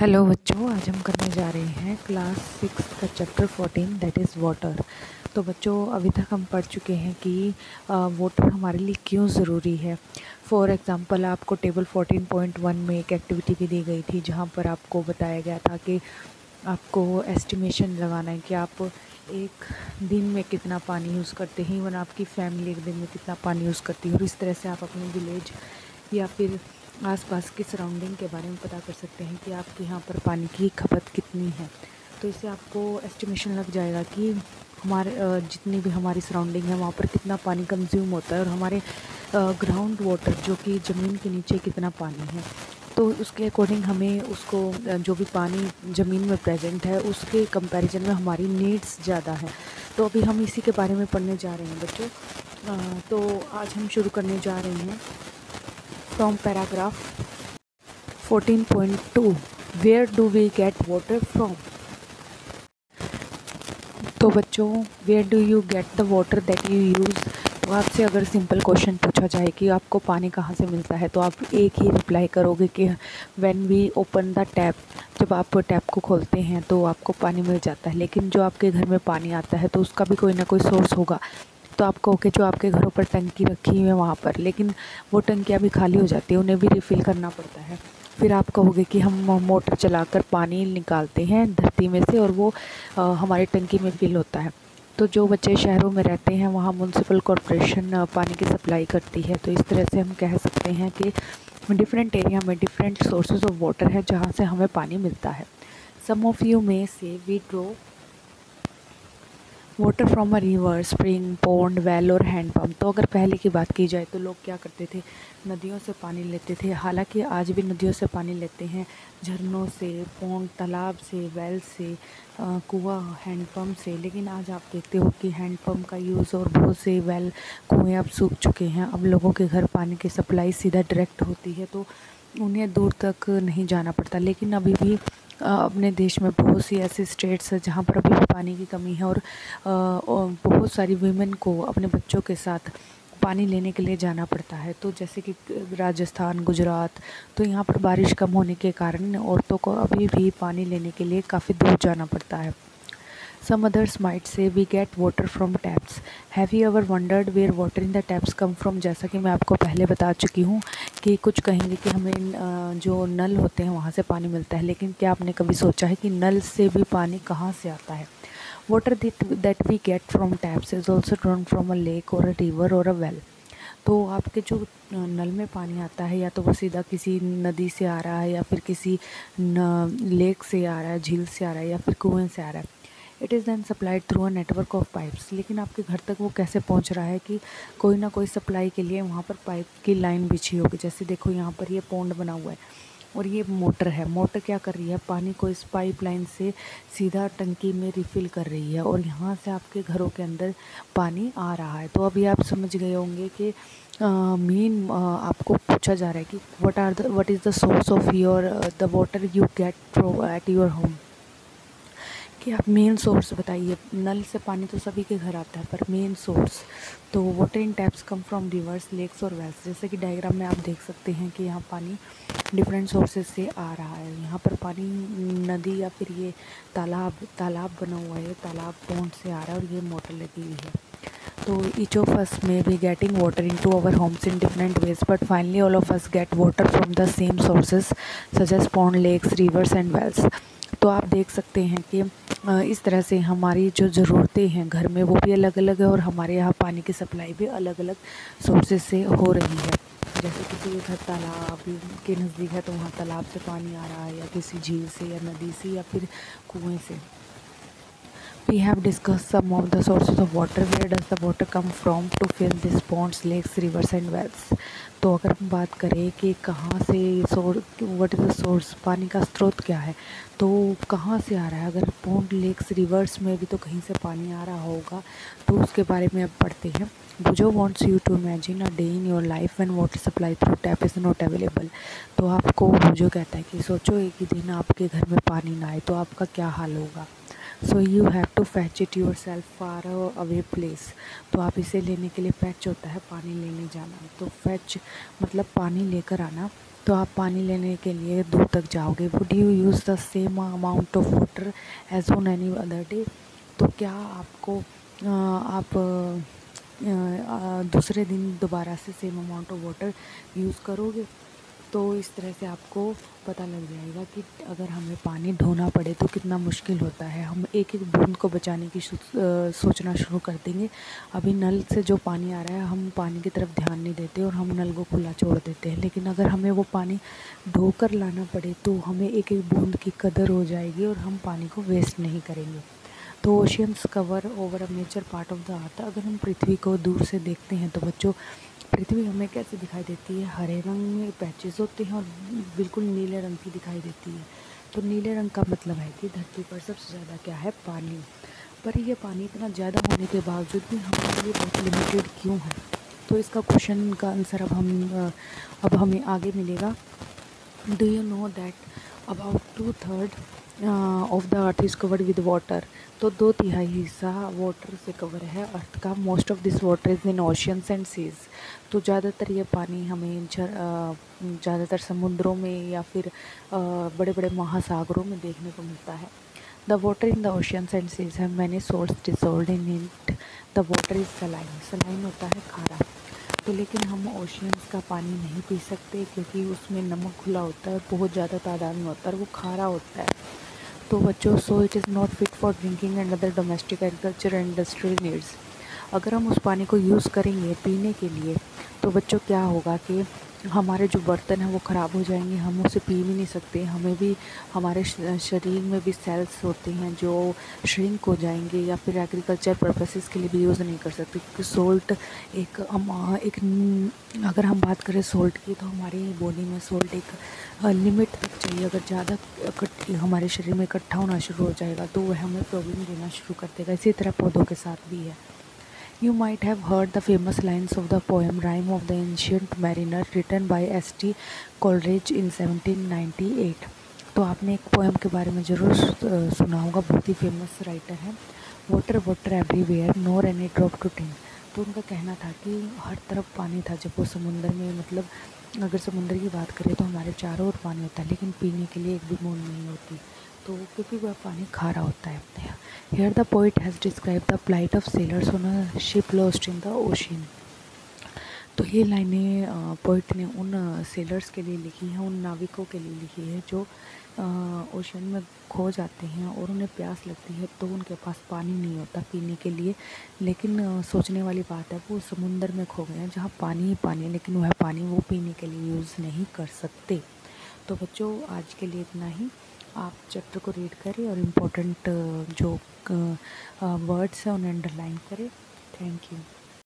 Hello बच्चों, आज हम करने जा रहे हैं क्लास 6 का चैप्टर 14 दैट इज़ वाटर। तो बच्चों, अभी तक हम पढ़ चुके हैं कि वाटर हमारे लिए क्यों ज़रूरी है। फॉर एग्ज़ाम्पल, आपको टेबल 14.1 में एक एक्टिविटी भी दी गई थी जहाँ पर आपको बताया गया था कि आपको एस्टिमेशन लगाना है कि आप एक दिन में कितना पानी यूज़ करते हैं, इवन आपकी फैमिली एक दिन में कितना पानी यूज़ करती है। और इस तरह से आप अपने विलेज या फिर आसपास की सराउंडिंग के बारे में पता कर सकते हैं कि आपके यहाँ पर पानी की खपत कितनी है। तो इससे आपको एस्टिमेशन लग जाएगा कि हमारे जितनी भी हमारी सराउंडिंग है वहाँ पर कितना पानी कंज्यूम होता है और हमारे ग्राउंड वाटर जो कि ज़मीन के नीचे कितना पानी है। तो उसके अकॉर्डिंग हमें उसको जो भी पानी ज़मीन में प्रेजेंट है उसके कंपैरिजन में हमारी नीड्स ज़्यादा है। तो अभी हम इसी के बारे में पढ़ने जा रहे हैं बच्चों। तो आज हम शुरू करने जा रहे हैं from paragraph 14.2 where do we get water from. तो बच्चों, where do you get the water that you use. तो आपसे अगर सिंपल क्वेश्चन पूछा जाए कि आपको पानी कहाँ से मिलता है, तो आप एक ही रिप्लाई करोगे कि when we open the tap. जब आप टैप को खोलते हैं तो आपको पानी मिल जाता है। लेकिन जो आपके घर में पानी आता है तो उसका भी कोई ना कोई सोर्स होगा। तो आप कहोगे जो आपके घरों पर टंकी रखी हुई है वहाँ पर, लेकिन वो टंकियाँ भी खाली हो जाती है, उन्हें भी रिफ़िल करना पड़ता है। फिर आप कहोगे कि हम मोटर चलाकर पानी निकालते हैं धरती में से और वो हमारी टंकी में फिल होता है। तो जो बच्चे शहरों में रहते हैं वहाँ म्युनिसिपल कॉरपोरेशन पानी की सप्लाई करती है। तो इस तरह से हम कह सकते हैं कि डिफरेंट एरिया में डिफरेंट सोर्सेज ऑफ वाटर है जहाँ से हमें पानी मिलता है। सम ऑफ यू में से we draw water from a river, spring, pond, well और हैंड पम्प। तो अगर पहले की बात की जाए तो लोग क्या करते थे, नदियों से पानी लेते थे। हालांकि आज भी नदियों से पानी लेते हैं, झरनों से, पॉन्ड, तालाब से, वेल से, कुआं, हैंड पम्प से। लेकिन आज आप देखते हो कि हैंड पम्प का यूज़ और बहुत से वेल, कुएँ अब सूख चुके हैं। अब लोगों के घर पानी की सप्लाई सीधा डायरेक्ट होती है, तो उन्हें दूर तक नहीं जाना पड़ता। लेकिन अभी भी अपने देश में बहुत सी ऐसे स्टेट्स हैं जहाँ पर अभी भी पानी की कमी है और बहुत सारी वीमेन को अपने बच्चों के साथ पानी लेने के लिए जाना पड़ता है। तो जैसे कि राजस्थान, गुजरात, तो यहाँ पर बारिश कम होने के कारण औरतों को अभी भी पानी लेने के लिए काफ़ी दूर जाना पड़ता है। Some others might say we get water from taps. Have you ever wondered where water in the taps come from? जैसा कि मैं आपको पहले बता चुकी हूँ कि कुछ कहेंगे कि हमें जो नल होते हैं वहाँ से पानी मिलता है। लेकिन क्या आपने कभी सोचा है कि नल से भी पानी कहाँ से आता है? Water that we get from taps is also drawn from a lake or a river or a well. तो आपके जो नल में पानी आता है या तो वो सीधा किसी नदी से आ रहा है या फिर किसी लेक से आ रहा है, झील से आ रहा है या फिर कुएं से आ रहा है। It is then supplied through a network of pipes. लेकिन आपके घर तक वो कैसे पहुंच रहा है कि कोई ना कोई सप्लाई के लिए वहाँ पर पाइप की लाइन बिछी होगी। जैसे देखो यहाँ पर ये पॉन्ड बना हुआ है और ये मोटर है। मोटर क्या कर रही है, पानी को इस पाइप लाइन से सीधा टंकी में रिफ़िल कर रही है और यहाँ से आपके घरों के अंदर पानी आ रहा है। तो अभी आप समझ गए होंगे कि मेन आपको पूछा जा रहा है कि what is the source of your the water you get at your home. कि आप मेन सोर्स बताइए। नल से पानी तो सभी के घर आता है, पर मेन सोर्स तो water in taps come from rivers, lakes और वेल्स। जैसे कि डायग्राम में आप देख सकते हैं कि यहाँ पानी डिफरेंट सोर्सेज से आ रहा है। यहाँ पर पानी नदी या फिर ये तालाब बना हुआ है, तालाब पॉन्ड से आ रहा है और ये मोटर लगी हुई है। तो each of us may be getting water into our homes in different ways, but finally all of us get water from the same sources such as pond, lakes, rivers and wells. तो आप देख सकते हैं कि इस तरह से हमारी जो ज़रूरतें हैं घर में वो भी अलग अलग है और हमारे यहाँ पानी की सप्लाई भी अलग अलग सोर्सेज से हो रही है। जैसे किसी के घर तालाब के नज़दीक है तो वहाँ तालाब से पानी आ रहा है या किसी झील से या नदी से या फिर कुएं से। We have discussed some of the sources of water. Where does the water come from to fill these ponds, lakes, rivers and wells? तो अगर हम बात करें कि कहाँ से व्हाट इज़ द सोर्स, पानी का स्रोत क्या है, तो कहाँ से आ रहा है। अगर पॉन्ड, लेक्स, रिवर्स में भी तो कहीं से पानी आ रहा होगा, तो उसके बारे में अब पढ़ते हैं। Bujo wants you to imagine a day in your life when water supply through tap is not available. तो आपको बुजो कहता है कि सोचो एक ही दिन आपके घर में पानी ना आए तो आपका क्या हाल होगा। So you have to fetch it yourself far away place. तो आप इसे लेने के लिए फैच होता है पानी लेने जाना। तो फैच मतलब पानी लेकर आना तो आप पानी लेने के लिए दूर तक जाओगे। Would you use the same amount of water as on any other day? तो क्या आपको आप दूसरे दिन दोबारा से same amount of water use करोगे? तो इस तरह से आपको पता लग जाएगा कि अगर हमें पानी ढोना पड़े तो कितना मुश्किल होता है। हम एक एक बूंद को बचाने की सोचना शुरू कर देंगे। अभी नल से जो पानी आ रहा है हम पानी की तरफ ध्यान नहीं देते और हम नल को खुला छोड़ देते हैं, लेकिन अगर हमें वो पानी ढोकर लाना पड़े तो हमें एक एक बूंद की कदर हो जाएगी और हम पानी को वेस्ट नहीं करेंगे। तो oceans cover over a major part of the earth. अगर हम पृथ्वी को दूर से देखते हैं तो बच्चों, पृथ्वी हमें कैसे दिखाई देती है? हरे रंग में पैचेस होते हैं और बिल्कुल नीले रंग की दिखाई देती है। तो नीले रंग का मतलब है कि धरती पर सबसे ज़्यादा क्या है? पानी। पर ये पानी इतना ज़्यादा होने के बावजूद भी हमारे लिए बहुत लिमिटेड क्यों है? तो इसका क्वेश्चन का आंसर अब हमें आगे मिलेगा। Do you know that about 2/3 of the earth is covered with water? तो 2/3 हिस्सा वाटर से कवर है अर्थ का। Most of this water is in oceans and seas. तो ज़्यादातर ये पानी हमें ज़्यादातर समुद्रों में या फिर बड़े बड़े महासागरों में देखने को मिलता है। The water in the oceans and seas have many source dissolved in it. The water is saline. Saline होता है खारा। तो लेकिन हम ओशियंस का पानी नहीं पी सकते क्योंकि उसमें नमक घुला होता है, बहुत ज़्यादा तादाद में होता है और वो खारा होता है। तो बच्चों, so it is not fit for drinking and other domestic agriculture and industrial needs. अगर हम उस पानी को यूज़ करेंगे पीने के लिए तो बच्चों क्या होगा कि हमारे जो बर्तन हैं वो ख़राब हो जाएंगे, हम उसे पी भी नहीं सकते। हमें भी हमारे शरीर में भी सेल्स होते हैं जो श्रिंक हो जाएंगे या फिर एग्रीकल्चर पर्पसेस के लिए भी यूज़ नहीं कर सकते, क्योंकि सोल्ट एक अगर हम बात करें सोल्ट की तो हमारी बॉडी में सोल्ट एक लिमिट तक चाहिए। अगर ज़्यादा हमारे शरीर में इकट्ठा होना शुरू हो जाएगा तो वह हमें प्रॉब्लम देना शुरू कर देगा। इसी तरह पौधों के साथ भी है। You might have heard the famous lines of the poem Rime of the Ancient Mariner written by S.T. Coleridge in 1798। तो आपने एक पोएम के बारे में ज़रूर सुना होगा, बहुत ही फेमस राइटर है। Water water everywhere nor any drop to drink. तो उनका कहना था कि हर तरफ पानी था जब वो समुंदर में, मतलब अगर समुंदर की बात करें तो हमारे चारों ओर पानी होता है लेकिन पीने के लिए एक भी बूंद नहीं होती, तो क्योंकि वह पानी खारा होता है। Here the poet has described the plight of sailors on a ship lost in the ocean। तो ये लाइनें पोइट ने उन सेलर्स के लिए लिखी हैं, उन नाविकों के लिए लिखी है जो ओशन में खो जाते हैं और उन्हें प्यास लगती है तो उनके पास पानी नहीं होता पीने के लिए। लेकिन सोचने वाली बात है, वो समुंदर में खो गए हैं जहाँ पानी ही पानी है, लेकिन वह पानी वो पीने के लिए यूज़ नहीं कर सकते। तो बच्चों, आज के लिए इतना ही। आप चैप्टर को रीड करें और इम्पोर्टेंट जो वर्ड्स हैं उन्हें अंडरलाइन करें। Thank you.